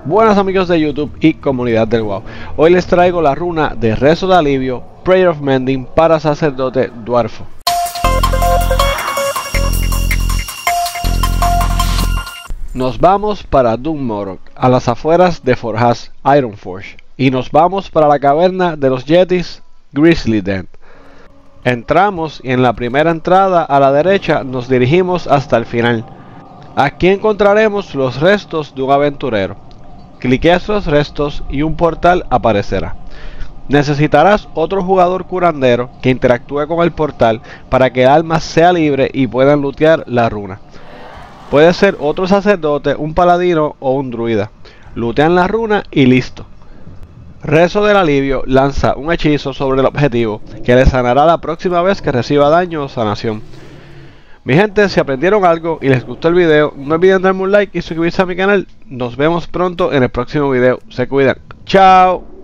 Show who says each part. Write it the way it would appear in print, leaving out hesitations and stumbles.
Speaker 1: Buenas amigos de YouTube y comunidad del WoW. Hoy les traigo la runa de rezo de alivio, Prayer of Mending, para sacerdote Dwarfo. Nos vamos para Dun Morogh, a las afueras de Forjas, Ironforge, y nos vamos para la caverna de los Yetis, Grizzly Den. Entramos y en la primera entrada a la derecha nos dirigimos hasta el final. Aquí encontraremos los restos de un aventurero. Cliquea los restos y un portal aparecerá. Necesitarás otro jugador curandero que interactúe con el portal para que el alma sea libre y puedan lootear la runa. Puede ser otro sacerdote, un paladino o un druida. Lootean la runa y listo. Rezo del alivio lanza un hechizo sobre el objetivo que le sanará la próxima vez que reciba daño o sanación. Mi gente, si aprendieron algo y les gustó el video, no olviden darme un like y suscribirse a mi canal. Nos vemos pronto en el próximo video. Se cuidan. Chao.